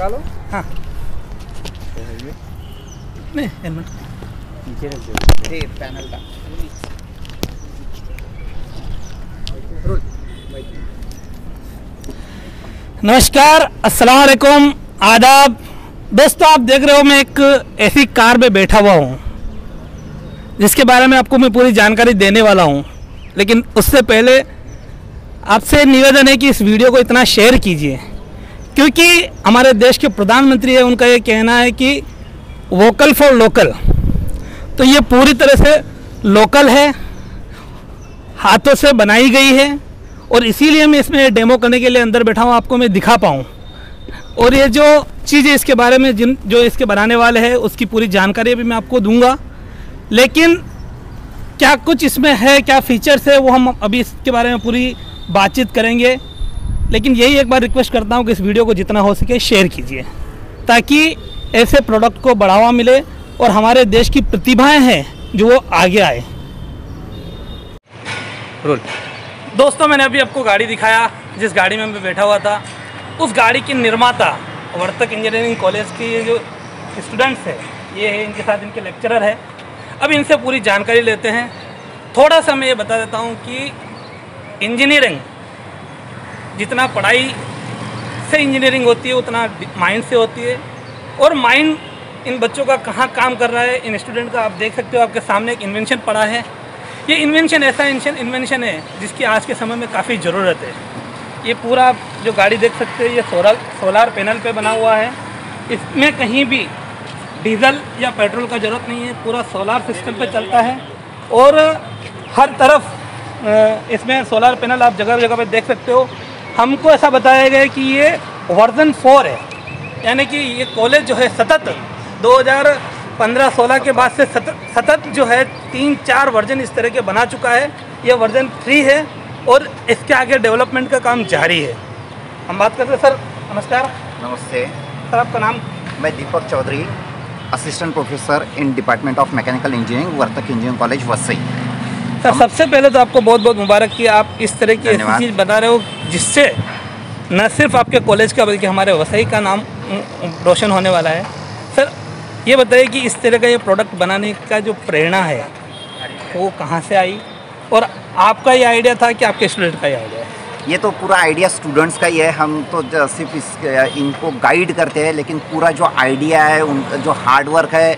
लगा लो। हाँ नहीं हेलमेट नीचे रख दो ये पैनल का। नमस्कार, अस्सलाम वालेकुम, आदाब। दोस्तों आप देख रहे हो मैं एक ऐसी कार में बैठा हुआ हूँ जिसके बारे में आपको मैं पूरी जानकारी देने वाला हूँ, लेकिन उससे पहले आपसे निवेदन है कि इस वीडियो को इतना शेयर कीजिए, क्योंकि हमारे देश के प्रधानमंत्री है, उनका ये कहना है कि वोकल फॉर लोकल। तो ये पूरी तरह से लोकल है, हाथों से बनाई गई है, और इसीलिए मैं इसमें डेमो करने के लिए अंदर बैठा हूँ, आपको मैं दिखा पाऊँ। और ये जो चीज़ें इसके बारे में जो इसके बनाने वाले हैं उसकी पूरी जानकारी भी मैं आपको दूंगा, लेकिन क्या कुछ इसमें है, क्या फीचर्स है, वो हम अभी इसके बारे में पूरी बातचीत करेंगे। लेकिन यही एक बार रिक्वेस्ट करता हूँ कि इस वीडियो को जितना हो सके शेयर कीजिए, ताकि ऐसे प्रोडक्ट को बढ़ावा मिले और हमारे देश की प्रतिभाएं हैं जो वो आगे आए। रोल। दोस्तों मैंने अभी आपको गाड़ी दिखाया, जिस गाड़ी में मैं बैठा हुआ था, उस गाड़ी की निर्माता वर्तक इंजीनियरिंग कॉलेज के ये जो स्टूडेंट्स हैं, ये है, इनके साथ इनके लेक्चरर है। अब इनसे पूरी जानकारी लेते हैं। थोड़ा सा मैं ये बता देता हूँ कि इंजीनियरिंग, जितना पढ़ाई से इंजीनियरिंग होती है उतना माइंड से होती है, और माइंड इन बच्चों का कहाँ काम कर रहा है, इन स्टूडेंट का। आप देख सकते हो आपके सामने एक इन्वेंशन पड़ा है। ये इन्वेंशन ऐसा इन्वेंशन है जिसकी आज के समय में काफ़ी ज़रूरत है। ये पूरा जो गाड़ी देख सकते हो ये सोलार पैनल पे बना हुआ है। इसमें कहीं भी डीजल या पेट्रोल का ज़रूरत नहीं है, पूरा सोलार सिस्टम पे चलता है, और हर तरफ इसमें सोलार पैनल आप जगह जगह पे देख सकते हो। हमको ऐसा बताया गया है कि ये वर्जन 4 है, यानी कि ये कॉलेज जो है सतत 2015-16 के बाद से सतत जो है 3-4 वर्जन इस तरह के बना चुका है। ये वर्जन 3 है और इसके आगे डेवलपमेंट का काम जारी है। हम बात करते हैं। सर नमस्कार। नमस्ते सर, आपका नाम? मैं Deepak Chaudhary, assistant professor in department of mechanical engineering, Vartak engineering college Vasai. Sir सबसे पहले तो आपको बहुत बहुत मुबारक कि आप इस तरह की ऐसी चीज़ बना रहे हो जिससे न सिर्फ आपके कॉलेज का बल्कि हमारे वसई का नाम रोशन होने वाला है। सर ये बताइए कि इस तरह का ये प्रोडक्ट बनाने का जो प्रेरणा है वो कहाँ से आई, और आपका ये आइडिया था कि आपके स्टूडेंट का ये आइडिया है? ये तो पूरा आइडिया स्टूडेंट्स का ही है। हम तो सिर्फ इनको गाइड करते हैं, लेकिन पूरा जो आइडिया है, उनका जो हार्डवर्क है,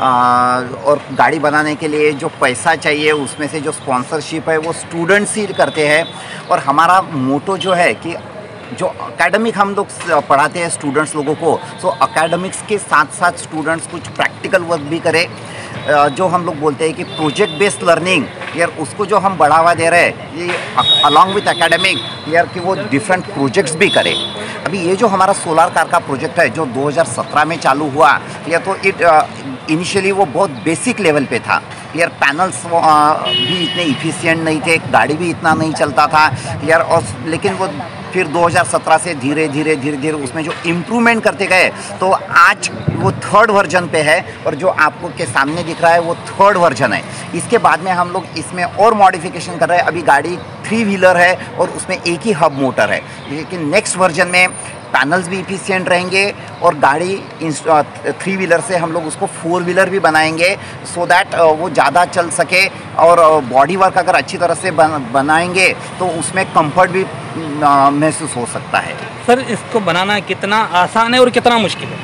और गाड़ी बनाने के लिए जो पैसा चाहिए उसमें से जो स्पॉन्सरशिप है वो स्टूडेंट्स ही करते हैं। और हमारा मोटो जो है कि जो एकेडमिक हम लोग पढ़ाते हैं स्टूडेंट्स लोगों को, सो एकेडमिक्स के साथ साथ स्टूडेंट्स कुछ प्रैक्टिकल वर्क भी करें। जो हम लोग बोलते हैं कि प्रोजेक्ट बेस्ड लर्निंग, यार उसको जो हम बढ़ावा दे रहे हैं, ये अलॉन्ग विथ एकेडमिक, यार कि वो डिफरेंट प्रोजेक्ट्स भी करें। अभी ये जो हमारा सोलार कार का प्रोजेक्ट है जो 2017 में चालू हुआ, या तो इनिशियली वो बहुत बेसिक लेवल पे था। यार पैनल्स भी इतने इफ़िशिएंट नहीं थे, गाड़ी भी इतना नहीं चलता था यार, और लेकिन वो फिर 2017 से धीरे धीरे उसमें जो इम्प्रूवमेंट करते गए, तो आज वो 3rd वर्जन पे है, और जो आपको के सामने दिख रहा है वो 3rd वर्जन है। इसके बाद में हम लोग इसमें और मॉडिफिकेशन कर रहे हैं। अभी गाड़ी 3 व्हीलर है और उसमें एक ही हब मोटर है, लेकिन नेक्स्ट वर्जन में पैनल्स भी इफिशिएंट रहेंगे, और गाड़ी 3 व्हीलर से हम लोग उसको 4 व्हीलर भी बनाएंगे, सो दैट वो ज़्यादा चल सके। और बॉडी वर्क अगर अच्छी तरह से बनाएंगे तो उसमें कंफर्ट भी महसूस हो सकता है। सर इसको बनाना कितना आसान है और कितना मुश्किल है?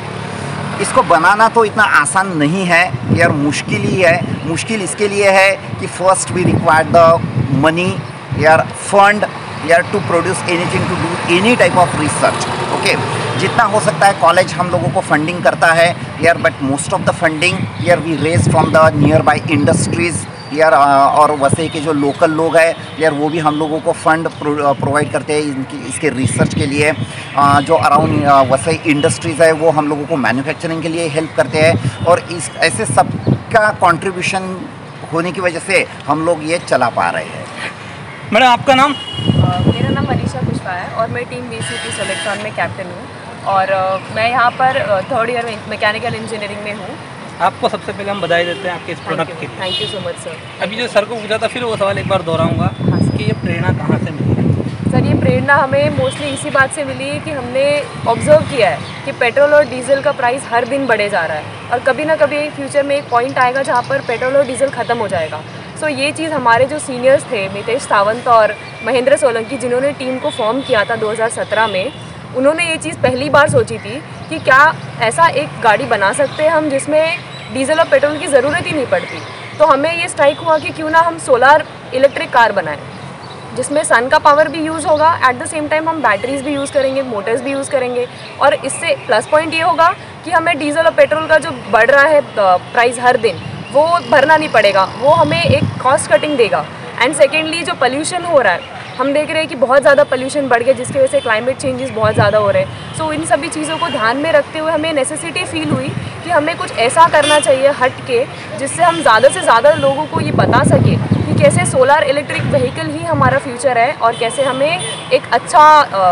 इसको बनाना तो इतना आसान नहीं है यार, मुश्किल ही है। मुश्किल इसके लिए है कि first we require the money यार, फंड यार, to produce anything, to do any type of research. Okay, जितना हो सकता है कॉलेज हम लोगों को फंडिंग करता है यार, but most of the funding यार we raise from the nearby industries यार, और वसई के जो लोकल लोग हैं यार वो भी हम लोगों को फंड प्रोवाइड करते हैं इसके रिसर्च के लिए। जो अराउंड वसई इंडस्ट्रीज़ है वो हम लोगों को मैन्युफैक्चरिंग के लिए हेल्प करते हैं, और इस ऐसे सब का कंट्रीब्यूशन होने की वजह से हम लोग ये चला पा रहे हैं। मैडम आपका नाम? मेरा नाम मनीषा पुष्पा है और मैं टीम VCT सोलेक्ट्रॉन में कैप्टन हूँ, और मैं यहाँ पर 3rd ईयर में मैकेनिकल इंजीनियरिंग में हूँ। आपको सबसे पहले हम बधाई देते हैं आपके इस प्रोडक्ट की। Thank you so much sir. अभी जो सर को पूछा था फिर वो सवाल एक बार दोहराऊंगा कि ये प्रेरणा कहाँ से मिली? सर ये प्रेरणा हमें मोस्टली इसी बात से मिली है कि हमने ऑब्जर्व किया है कि पेट्रोल और डीजल का प्राइस हर दिन बढ़े जा रहा है और कभी ना कभी फ्यूचर में एक पॉइंट आएगा जहाँ पर पेट्रोल और डीजल ख़त्म हो जाएगा। सो ये चीज़ हमारे जो सीनियर्स थे मितेश सावंत और महेंद्र सोलंकी जिन्होंने टीम को फॉर्म किया था 2017 में, उन्होंने ये चीज़ पहली बार सोची थी कि क्या ऐसा एक गाड़ी बना सकते हैं हम जिसमें डीजल और पेट्रोल की ज़रूरत ही नहीं पड़ती। तो हमें ये स्ट्राइक हुआ कि क्यों ना हम सोलार इलेक्ट्रिक कार बनाएं जिसमें सन का पावर भी यूज़ होगा, एट द सेम टाइम हम बैटरीज भी यूज़ करेंगे, मोटर्स भी यूज़ करेंगे और इससे प्लस पॉइंट ये होगा कि हमें डीजल और पेट्रोल का जो बढ़ रहा है प्राइस हर दिन वो भरना नहीं पड़ेगा, वो हमें एक कॉस्ट कटिंग देगा। एंड सेकेंडली जो पोल्यूशन हो रहा है, हम देख रहे हैं कि बहुत ज़्यादा पोल्यूशन बढ़ गया जिसकी वजह से क्लाइमेट चेंजेस बहुत ज़्यादा हो रहे हैं। सो इन सभी चीज़ों को ध्यान में रखते हुए हमें नेसेसिटी फील हुई कि हमें कुछ ऐसा करना चाहिए हट के जिससे हम ज़्यादा से ज़्यादा लोगों को ये बता सकें कि कैसे सोलार इलेक्ट्रिक व्हीकल ही हमारा फ्यूचर है और कैसे हमें एक अच्छा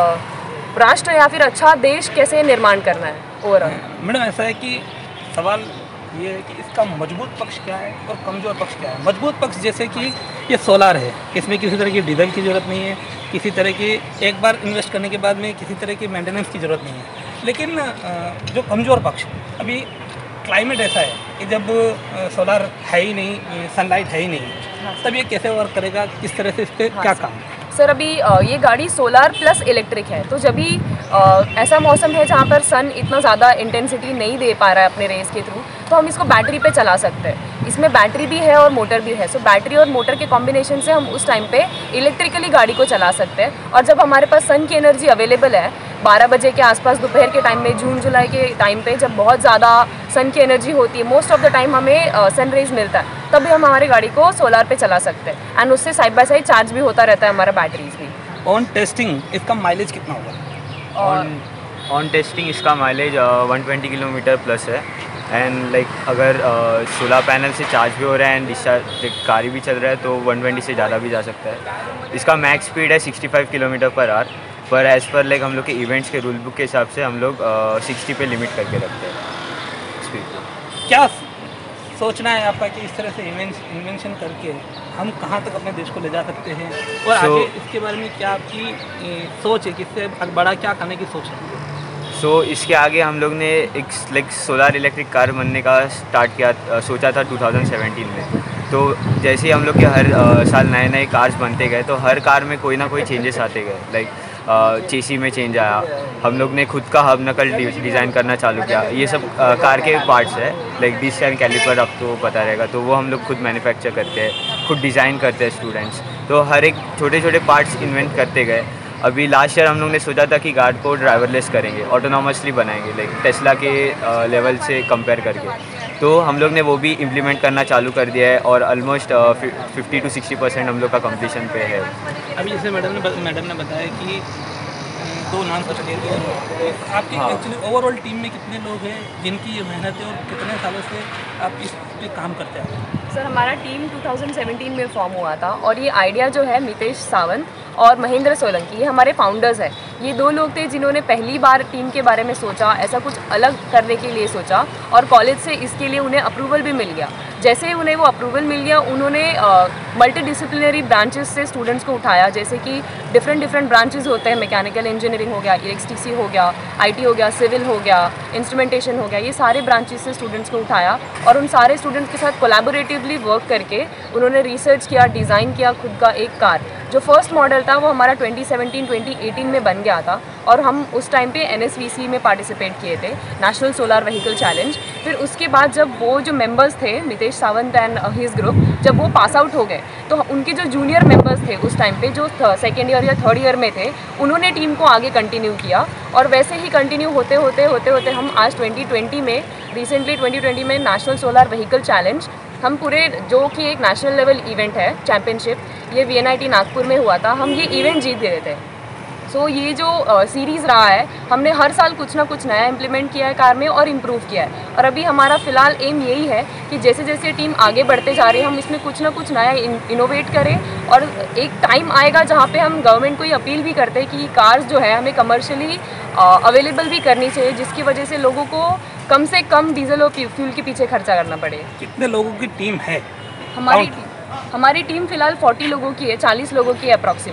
राष्ट्र या फिर अच्छा देश कैसे निर्माण करना है ओवरऑल। मैडम ऐसा है कि सवाल ये है कि इसका मजबूत पक्ष क्या है और कमज़ोर पक्ष क्या है। मजबूत पक्ष जैसे कि ये सोलार है, इसमें किसी तरह की डीजल की ज़रूरत नहीं है, किसी तरह की एक बार इन्वेस्ट करने के बाद में किसी तरह की मेंटेनेंस की ज़रूरत नहीं है। लेकिन जो कमज़ोर पक्ष, अभी क्लाइमेट ऐसा है कि जब सोलार है ही नहीं, सनलाइट है ही नहीं, तब ये कैसे वर्क करेगा, किस तरह से इस पर क्या काम? सर अभी ये गाड़ी सोलार प्लस इलेक्ट्रिक है, तो जब भी ऐसा मौसम है जहाँ पर सन इतना ज़्यादा इंटेंसिटी नहीं दे पा रहा है अपने रेस के थ्रू, तो हम इसको बैटरी पे चला सकते हैं। इसमें बैटरी भी है और मोटर भी है। सो बैटरी और मोटर के कॉम्बिनेशन से हम उस टाइम पे इलेक्ट्रिकली गाड़ी को चला सकते हैं। और जब हमारे पास सन की एनर्जी अवेलेबल है 12 बजे के आसपास दोपहर के टाइम में, जून जुलाई के टाइम पे जब बहुत ज़्यादा सन की एनर्जी होती है, मोस्ट ऑफ द टाइम हमें सन रेज मिलता है, तब भी हम हमारी गाड़ी को सोलार पे चला सकते हैं। एंड उससे साइड बाय साइड चार्ज भी होता रहता है हमारा बैटरीज भी। ऑन टेस्टिंग इसका माइलेज कितना होगा? ऑन टेस्टिंग इसका माइलेज 120 किलोमीटर प्लस है। एंड लाइक अगर सोलर पैनल से चार्ज भी हो रहा है एंड डिस्चार्ज कार भी चल रहा है तो 120 से ज़्यादा भी जा सकता है। इसका मैक्स स्पीड है 65 किलोमीटर पर आवर, पर एज़ पर लाइक हम लोग के इवेंट्स के रूल बुक के हिसाब से हम लोग 60 पे लिमिट करके रखते हैं स्पीड को। क्या सोचना है आपका कि इस तरह से इन्वेंशन करके हम कहाँ तक अपने देश को ले जा सकते हैं और आगे इसके बारे में क्या आपकी सोच है कि इससे बड़ा क्या करने की सोच है? इसके आगे हम लोग ने एक लाइक सोलार इलेक्ट्रिक कार बनने का स्टार्ट किया, सोचा था 2017 में। तो जैसे ही हम लोग के हर साल नए नए कार्स बनते गए तो हर कार में कोई ना कोई चेंजेस आते गए। लाइक चेसी में चेंज आया, हम लोग ने खुद का हब नकल डिज़ाइन करना चालू किया। ये सब कार के पार्ट्स है, लाइक डिस्क एंड कैलिपर आपको पता रहेगा, तो वो हम लोग खुद मैन्युफैक्चर करते हैं, खुद डिज़ाइन करते हैं स्टूडेंट्स। तो हर एक छोटे छोटे पार्ट्स इन्वेंट करते गए। अभी लास्ट ईयर हम लोग ने सोचा था कि गार्ड को ड्राइवरलेस करेंगे, ऑटोनॉमसली बनाएंगे, लाइक टेस्ला के लेवल से कंपेयर करके। तो हम लोग ने वो भी इम्प्लीमेंट करना चालू कर दिया है और ऑलमोस्ट 50 to 60% हम लोग का कंप्लीशन पे है। अभी जैसे मैडम ने बताया कि 2 नाम कुछ ले दिया, तो आपकी एक्चुअली ओवरऑल टीम में कितने लोग हैं जिनकी ये मेहनत है और कितने सालों से आप इस पे काम करते हैं? सर हमारा टीम 2017 में फॉर्म हुआ था और ये आइडिया जो है मितेश सावंत और महेंद्र सोलंकी, ये हमारे फाउंडर्स हैं। ये 2 लोग थे जिन्होंने पहली बार टीम के बारे में सोचा, ऐसा कुछ अलग करने के लिए सोचा और कॉलेज से इसके लिए उन्हें अप्रूवल भी मिल गया। जैसे ही उन्हें वो अप्रूवल मिल गया, उन्होंने मल्टी डिसिप्लिनरी ब्रांचेस से स्टूडेंट्स को उठाया, जैसे कि डिफरेंट ब्रांचेस होते हैं, मैकेनिकल इंजीनियरिंग हो गया, EXTC हो गया, IT हो गया, सिविल हो गया, इंस्ट्रूमेंटेशन हो गया, ये सारे ब्रांचेस से स्टूडेंट्स को उठाया और उन सारे स्टूडेंट्स के साथ कोलैबोरेटिवली वर्क करके उन्होंने रिसर्च किया, डिज़ाइन किया खुद का एक कार। जो फर्स्ट मॉडल था वो हमारा 2017-2018 में बन गया था और हम उस टाइम पे NSVC में पार्टिसिपेट किए थे, नेशनल सोलार व्हीकल चैलेंज। फिर उसके बाद जब वो जो मेंबर्स थे Mitesh Sawant and his group, जब वो पास आउट हो गए तो उनके जो जूनियर मेंबर्स थे उस टाइम पे, जो 2nd ईयर या 3rd ईयर में थे, उन्होंने टीम को आगे कंटिन्यू किया और वैसे ही कंटिन्यू होते होते हम आज 2020 में, रिसेंटली 2020 में नेशनल सोलार व्हीकल चैलेंज, हम पूरे, जो कि एक नेशनल लेवल इवेंट है, चैम्पियनशिप, ये VNIT नागपुर में हुआ था, हम ये इवेंट जीत गए थे। सो ये जो सीरीज़ रहा है, हमने हर साल कुछ ना कुछ नया इम्प्लीमेंट किया है कार में और इम्प्रूव किया है। और अभी हमारा फ़िलहाल एम यही है कि जैसे जैसे टीम आगे बढ़ते जा रही है, हम इसमें कुछ ना कुछ नया इनोवेट करें और एक टाइम आएगा जहाँ पे हम गवर्नमेंट को ये अपील भी करते हैं कि कार्स जो है हमें कमर्शियली अवेलेबल भी करनी चाहिए, जिसकी वजह से लोगों को कम से कम डीजल और फ्यूल के पीछे खर्चा करना पड़े। कितने लोगों की टीम है? हमारी टीम फ़िलहाल 40 लोगों की है, 40 लोगों की है अप्रॉक्सीमेट।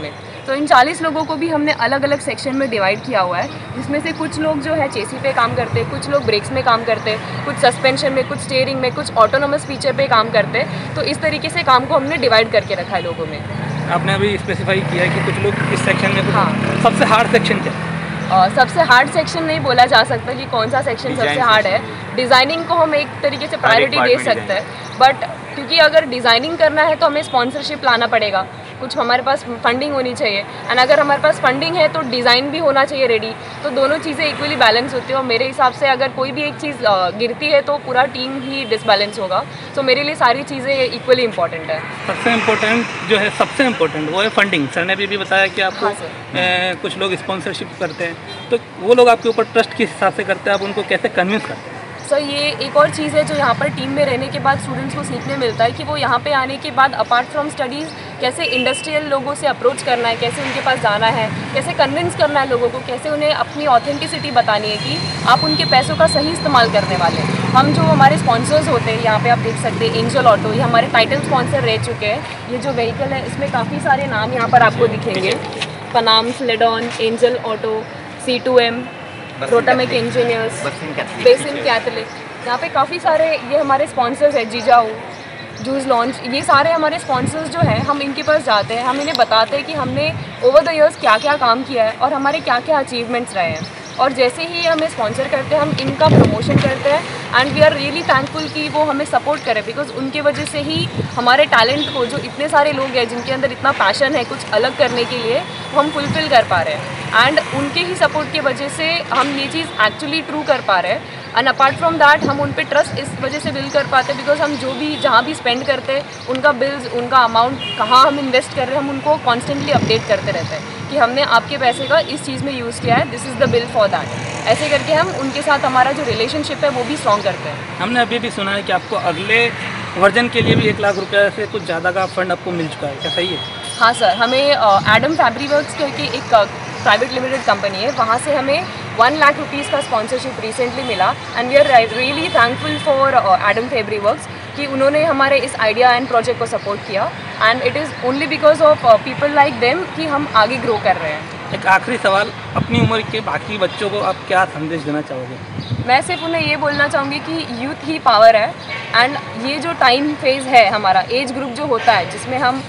तो इन 40 लोगों को भी हमने अलग अलग सेक्शन में डिवाइड किया हुआ है, जिसमें से कुछ लोग जो है चेसी पे काम करते हैं, कुछ लोग ब्रेक्स में काम करते हैं, कुछ सस्पेंशन में, कुछ स्टीयरिंग में, कुछ ऑटोनोमस फीचर पे काम करते हैं। तो इस तरीके से काम को हमने डिवाइड करके रखा है लोगों में। आपने अभी स्पेसिफाई किया है कि कुछ लोग इस सेक्शन में, हाँ। सबसे हार्ड सेक्शन क्या है? सबसे हार्ड सेक्शन नहीं बोला जा सकता कि कौन सा सेक्शन सबसे हार्ड है। डिज़ाइनिंग को हम एक तरीके से प्रायोरिटी दे सकते हैं, बट क्योंकि अगर डिज़ाइनिंग करना है तो हमें स्पॉन्सरशिप लाना पड़ेगा, कुछ हमारे पास फंडिंग होनी चाहिए, एंड अगर हमारे पास फंडिंग है तो डिज़ाइन भी होना चाहिए रेडी। तो दोनों चीज़ें इक्वली बैलेंस होती है, और मेरे हिसाब से अगर कोई भी एक चीज़ गिरती है तो पूरा टीम ही डिसबैलेंस होगा। तो मेरे लिए सारी चीज़ें इक्वली इंपॉर्टेंट है। सबसे इम्पोर्टेंट जो है, सबसे इम्पोर्टेंट वो है फंडिंग। सर ने भी बताया कि आपको हाँ कुछ लोग स्पॉन्सरशिप करते हैं, तो वो लोग आपके ऊपर ट्रस्ट किस हिसाब से करते हैं, आप उनको कैसे कन्विंस करते हैं? सर ये एक और चीज़ है जो यहाँ पर टीम में रहने के बाद स्टूडेंट्स को सीखने मिलता है कि वो यहाँ पे आने के बाद अपार्ट फ्रॉम स्टडीज़ कैसे इंडस्ट्रियल लोगों से अप्रोच करना है, कैसे उनके पास जाना है, कैसे कन्विंस करना है लोगों को, कैसे उन्हें अपनी ऑथेंटिसिटी बतानी है कि आप उनके पैसों का सही इस्तेमाल करने वाले हैं। हम जो हमारे स्पॉन्सर्स होते हैं, यहाँ पे आप देख सकते हैं एंजल ऑटो, ये हमारे टाइटल स्पॉन्सर रह चुके हैं। ये जो व्हीकल है इसमें काफ़ी सारे नाम यहाँ पर आपको दिखेंगे, पनाम, स्लेडॉन, Angel Auto, C2M, Rotamec engineers, Bassein Catholic, यहाँ पे काफ़ी सारे ये हमारे स्पॉन्सर्स हैं। जिजाऊ, जूस लॉन्च, ये सारे हमारे स्पॉन्सर्स जो हैं, हम इनके पास जाते हैं, हम इन्हें बताते हैं कि हमने ओवर द ईयर्स क्या क्या काम किया है और हमारे क्या क्या अचीवमेंट्स रहे हैं। और जैसे ही हमें स्पॉन्सर करते हैं हम इनका प्रमोशन करते हैं, and we are really thankful कि वो हमें सपोर्ट करें, बिकॉज उनके वजह से ही हमारे टैलेंट को, जो इतने सारे लोग हैं जिनके अंदर इतना पैशन है कुछ अलग करने के लिए, वो हम फुलफ़िल कर पा रहे हैं। एंड उनके ही सपोर्ट की वजह से हम ये चीज़ एक्चुअली ट्रू कर पा रहे हैं। एंड अपार्ट फ्रॉम दैट हम उन पे ट्रस्ट इस वजह से बिल्ड कर पाते हैं बिकॉज हम जो भी जहाँ भी स्पेंड करते हैं, उनका बिल्स, उनका अमाउंट, कहाँ हम इन्वेस्ट कर रहे हैं, हम उनको कॉन्स्टेंटली अपडेट करते रहते हैं कि हमने आपके पैसे का इस चीज़ में यूज़ किया है, this is the bill for that. ऐसे करके हम उनके साथ हमारा जो रिलेशनशिप है वो भी स्ट्रॉन्ग करते हैं। हमने अभी भी सुना है कि आपको अगले वर्जन के लिए भी 1 लाख रुपये से कुछ ज़्यादा का फंड आपको मिल चुका है, क्या सही है? हाँ सर, हमें एडम फैब्रिवर्क्स करके एक प्राइवेट लिमिटेड कंपनी है, वहाँ से हमें 1 लाख रुपीज़ का स्पॉन्सरशिप रिसेंटली मिला, and we are really thankful for Adam Fabriworks कि उन्होंने हमारे इस आइडिया एंड प्रोजेक्ट को सपोर्ट किया, and it is only because of people like them कि हम आगे ग्रो कर रहे हैं। एक आखिरी सवाल, अपनी उम्र के बाकी बच्चों को आप क्या संदेश देना चाहोगे? मैं सिर्फ उन्हें ये बोलना चाहूँगी कि यूथ ही पावर है, एंड ये जो टाइम फेज़ है हमारा, एज ग्रुप जो होता है जिसमें हम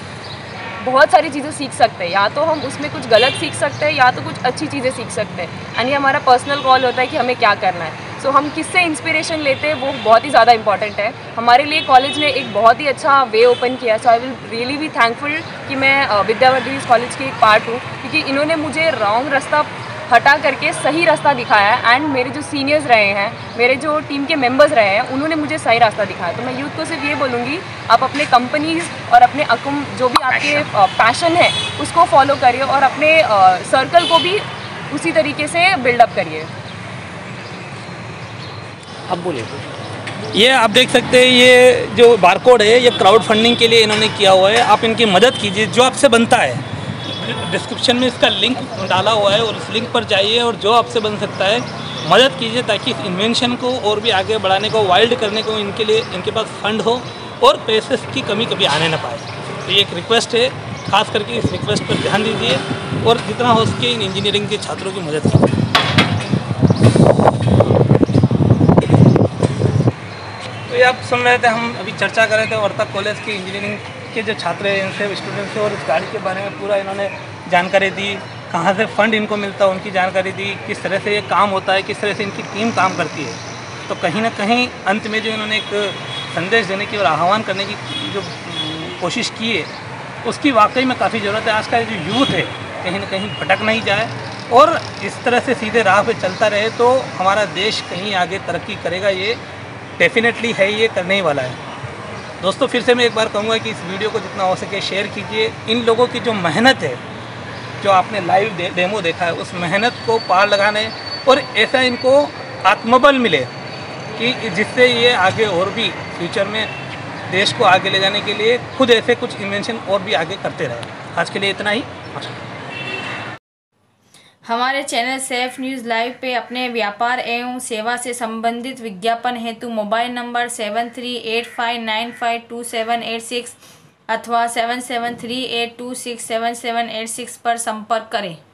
बहुत सारी चीज़ें सीख सकते हैं, या तो हम उसमें कुछ गलत सीख सकते हैं या तो कुछ अच्छी चीज़ें सीख सकते हैं, एंड ये हमारा पर्सनल कॉल होता है कि हमें क्या करना है। सो हम किससे इंस्पिरेशन लेते हैं वो बहुत ही ज़्यादा इंपॉर्टेंट है। हमारे लिए कॉलेज ने एक बहुत ही अच्छा वे ओपन किया, so I will really be thankful कि मैं विद्यावर्धीज कॉलेज की एक पार्ट हूँ, क्योंकि इन्होंने मुझे रॉन्ग रास्ता हटा करके सही रास्ता दिखाया है, एंड मेरे जो सीनियर्स रहे हैं, मेरे जो टीम के मेंबर्स रहे हैं, उन्होंने मुझे सही रास्ता दिखाया। तो मैं यूथ को सिर्फ ये बोलूँगी, आप अपने कंपनीज़ और अपने अकुम जो भी आपके पैशन है उसको फॉलो करिए, और अपने सर्कल को भी उसी तरीके से बिल्डअप करिए। अब बोलिए। ये आप देख सकते हैं, ये जो बारकोड है ये क्राउड फंडिंग के लिए इन्होंने किया हुआ है। आप इनकी मदद कीजिए, जो आपसे बनता है। डिस्क्रिप्शन में इसका लिंक डाला हुआ है और उस लिंक पर जाइए और जो आपसे बन सकता है मदद कीजिए, ताकि इस इन्वेंशन को और भी आगे बढ़ाने को, वाइल्ड करने को इनके लिए इनके पास फंड हो और पैसे की कमी कभी आने ना पाए। तो ये एक रिक्वेस्ट है, खास करके इस रिक्वेस्ट पर ध्यान दीजिए और जितना हो सके इन इंजीनियरिंग के छात्रों की मदद कीजिए। तो ये आप सुन रहे थे, हम अभी चर्चा कर रहे थे वर्तक कॉलेज के इंजीनियरिंग के जो छात्र हैं इनसे, स्टूडेंट्स से, और इस गाड़ी के बारे में पूरा इन्होंने जानकारी दी, कहाँ से फ़ंड इनको मिलता है उनकी जानकारी दी, किस तरह से ये काम होता है, किस तरह से इनकी टीम काम करती है। तो कहीं ना कहीं अंत में जो इन्होंने एक संदेश देने की और आह्वान करने की जो कोशिश की है उसकी वाकई में काफ़ी ज़रूरत है। आज का जो यूथ है कहीं ना कहीं भटक नहीं जाए और इस तरह से सीधे राह पे चलता रहे तो हमारा देश कहीं आगे तरक्की करेगा, ये डेफिनेटली है, ये करने ही वाला है। दोस्तों फिर से मैं एक बार कहूँगा कि इस वीडियो को जितना हो सके शेयर कीजिए। इन लोगों की जो मेहनत है, जो आपने लाइव डेमो देखा है, उस मेहनत को पार लगाने और ऐसा इनको आत्मबल मिले कि जिससे ये आगे और भी फ्यूचर में देश को आगे ले जाने के लिए खुद ऐसे कुछ इन्वेंशन और भी आगे करते रहे। आज के लिए इतना ही। हमारे चैनल सेफ न्यूज़ लाइव पे अपने व्यापार एवं सेवा से संबंधित विज्ञापन हेतु मोबाइल नंबर 7385952786 अथवा 7738267786 पर संपर्क करें।